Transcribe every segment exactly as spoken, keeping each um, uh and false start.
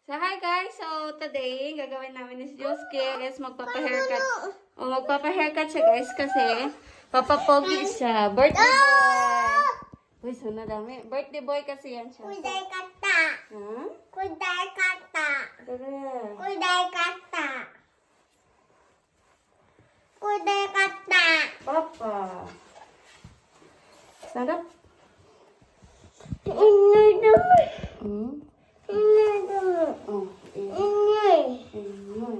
So, hi guys! So, today, gagawin namin ni Josuke is magpapa-haircut. O, magpapa-haircut siya guys kasi papapogi siya. Birthday boy! Uy, so nadami. Birthday boy kasi yan siya. Kuday kata. Ha? Kuday kata. Tara. Kuday kata. Kuday kata. Papa. Sarap. Ini dulu. Hmm? Ini dulu. Oh, Ini. Ayun.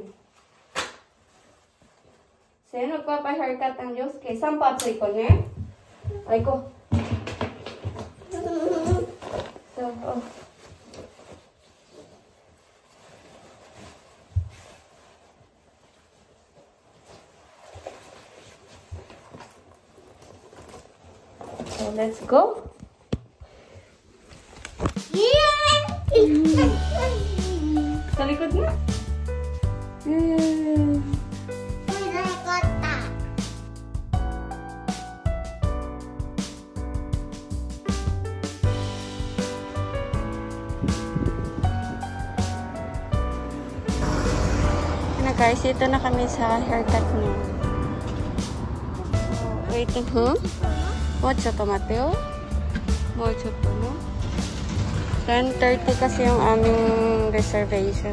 So, yun, magpapa-haircut ang Josuke. Saan pa ito ko niya? Ay ko. So, oh. So, let's go. Sa likod na. Hmm. Kuday kata. Na guys, ito na kami sa haircut mo. Wait, huh? もうちょっと待ってよ。もうちょっとno? ten thirty kasi yung aming reservation.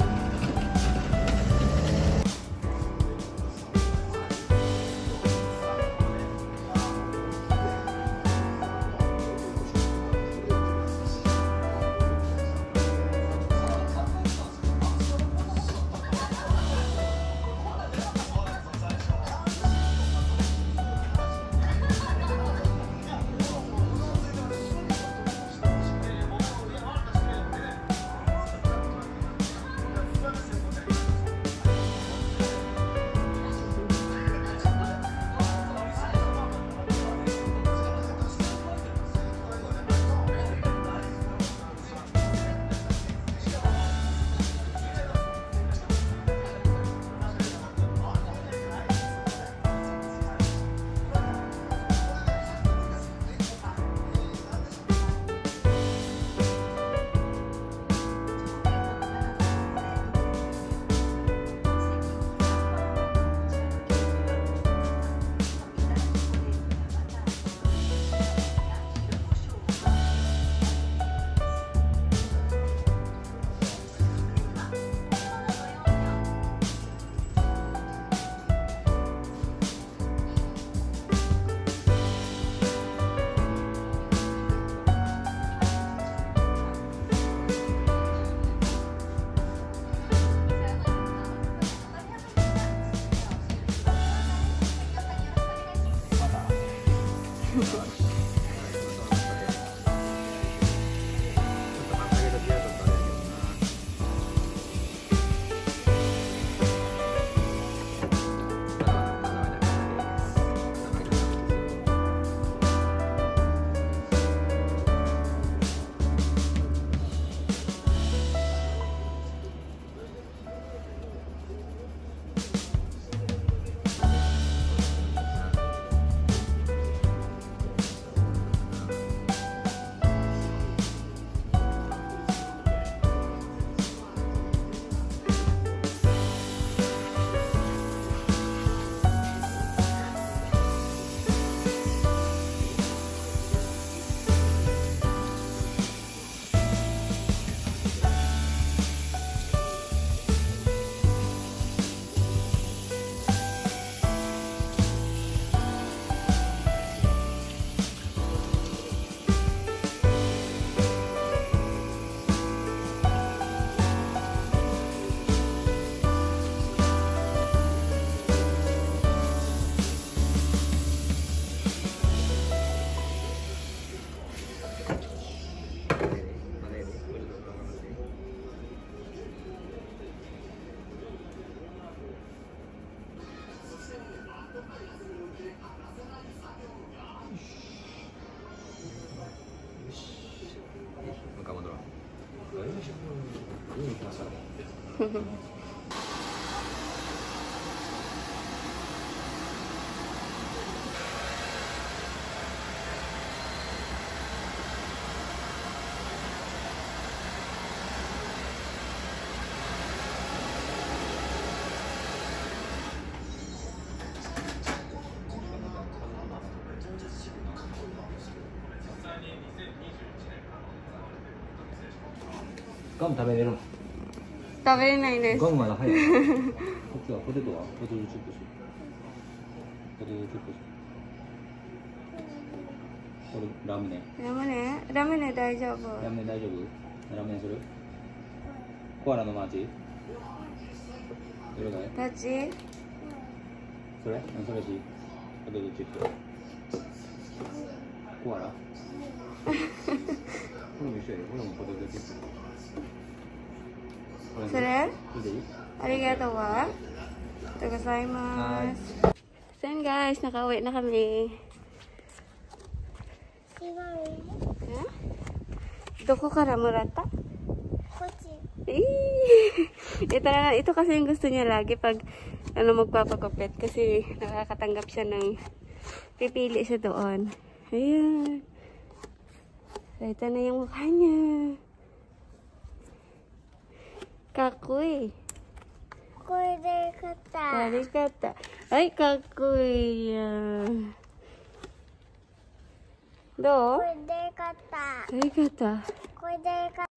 ガム食べれるの？ 食べれないです。 ガムまだ早い。こっちはポテトはポテトチップス。ポテトチップス。これラムネ。 ラムネラムネ大丈夫。 ラムネ大丈夫？ラムネする？コアラのマーチ？どれがいい？ どっち？ それ？何それし？ポテトチップス。コアラ？これも一緒やで。これもポテトチップス。 それ？ それでいい？ ありがとうわ。ありがとうございます。So yun guys, nakauwi na kami. Huh? Doko kara murata? Ito na, ito kasi yung gusto niya lagi pag ano magpapagupit kasi nakakatanggap siya ng pipili siya doon. Ayan. So, ito na yung mukha niya. Kakuy. Karikata. Ay, kakuy. Do? Karikata.